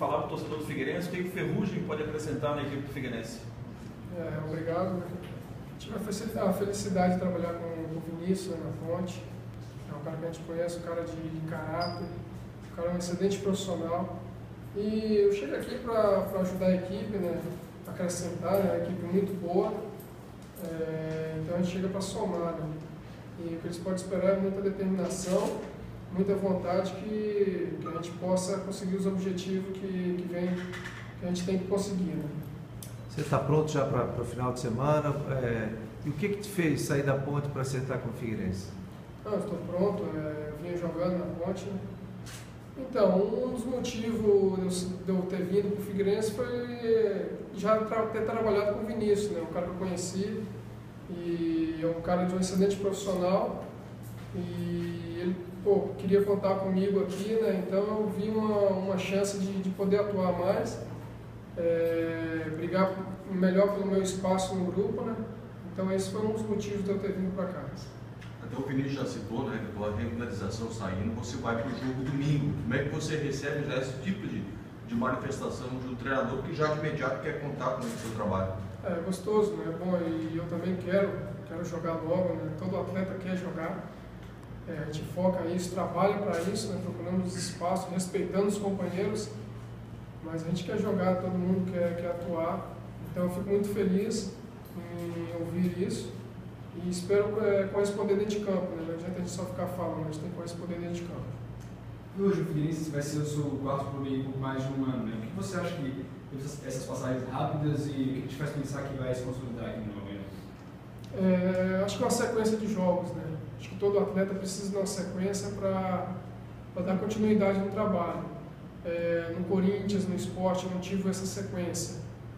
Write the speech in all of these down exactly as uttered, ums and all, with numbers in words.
falar para o torcedor do Figueirense, o que o Ferrugem pode acrescentar na equipe do Figueirense? É, obrigado. Tive a felicidade de trabalhar com o Vinícius, né, na Fonte. É um cara que a gente conhece, um cara de, de caráter, um cara um excelente profissional. E eu chego aqui para ajudar a equipe, né, acrescentar, né, a equipe muito boa. É, então a gente chega para somar. Né, e o que eles podem esperar é muita determinação, muita vontade que, que a gente possa conseguir os objetivos que, que, vem, que a gente tem que conseguir. Né. Você está pronto já para o final de semana? É, e o que, que te fez sair da Ponte para acertar com o Figueirense? Não, estou pronto, é, eu vinha jogando na Ponte. Né? Então, um dos motivos de eu ter vindo para o Figueirense foi já ter trabalhado com o Vinícius, né? Um cara que eu conheci, e é um cara de um excelente profissional, e ele pô, queria contar comigo aqui, né? Então eu vi uma, uma chance de, de poder atuar mais. É, brigar melhor pelo meu espaço no grupo, né? Então esse foi um dos motivos de eu ter vindo para cá. Até o Vinícius já citou, né, que a regularização saindo, você vai para o jogo domingo. Como é que você recebe já esse tipo de, de manifestação de um treinador que já de imediato quer contar com o seu trabalho? É gostoso, né? Bom, e eu também quero, quero jogar logo, né? Todo atleta quer jogar. É, a gente foca nisso, trabalha para isso, né? Procurando os espaços, respeitando os companheiros. Mas a gente quer jogar, todo mundo quer, quer atuar, então eu fico muito feliz em ouvir isso e espero é, corresponder dentro de campo, né? Não adianta a gente só ficar falando, a gente tem que corresponder dentro de campo. E hoje o Figueirense vai ser o seu quarto clube por mais de um ano, né? O que você acha que essas passagens rápidas e o que te faz pensar que vai se consolidar aqui no momento? É, acho que é uma sequência de jogos, né? Acho que todo atleta precisa de uma sequência para dar continuidade no trabalho. É, no Corinthians, no Sport, eu não tive essa sequência.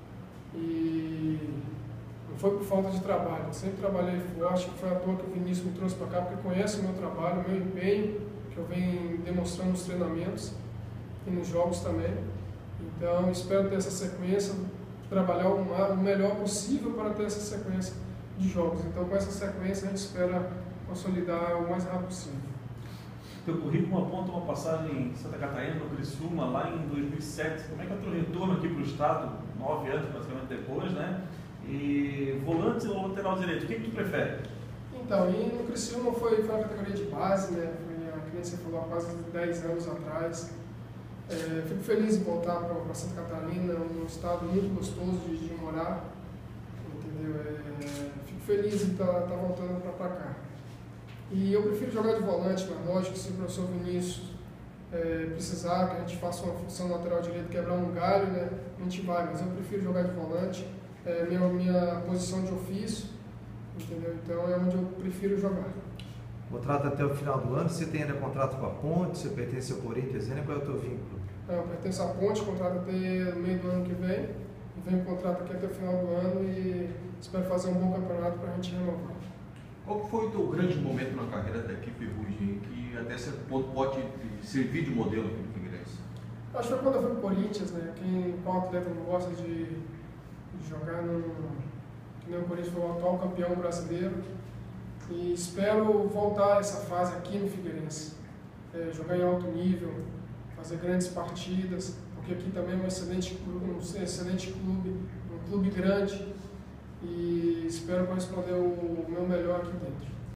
E não foi por falta de trabalho, eu sempre trabalhei forte, foi à toa que o Vinícius me trouxe para cá, porque conhece o meu trabalho, o meu empenho, que eu venho demonstrando nos treinamentos e nos jogos também. Então, espero ter essa sequência, trabalhar o melhor possível para ter essa sequência de jogos. Então, com essa sequência, a gente espera consolidar o mais rápido possível. Teu currículo aponta uma passagem em Santa Catarina, no Criciúma, lá em dois mil e sete. Como é que é o teu retorno aqui para o estado, nove anos praticamente depois, né? E volante ou lateral direito, o que, que tu prefere? Então, e no Criciúma foi, foi uma categoria de base, né? Foi a criança falou há quase dez anos atrás. É, fico feliz em voltar para Santa Catarina, um estado muito gostoso de, de morar, entendeu? É, fico feliz em estar tá, tá voltando para cá. E eu prefiro jogar de volante, mas lógico, se o professor Vinícius é, precisar que a gente faça uma função lateral direito, quebrar um galho, né, a gente vai, mas eu prefiro jogar de volante, é minha, minha posição de ofício, entendeu? Então é onde eu prefiro jogar. Contrato até o final do ano, você tem ainda contrato com a Ponte, você pertence ao Corinthians, ainda qual é o teu vínculo? Não, eu pertenço à Ponte, contrato até no meio do ano que vem, e venho contrato aqui até o final do ano e espero fazer um bom campeonato para a gente renovar. Qual foi o teu grande momento na carreira da equipe Ferrugem que até certo ponto pode servir de modelo aqui no Figueirense? Acho que foi quando eu fui para o Corinthians, né? Quem, qual atleta não gosta de, de jogar no... Que nem o Corinthians foi o atual campeão brasileiro. E espero voltar a essa fase aqui no Figueirense. É, jogar em alto nível, fazer grandes partidas, porque aqui também é um excelente clube, um excelente clube, um clube grande. E espero corresponder o meu melhor aqui dentro.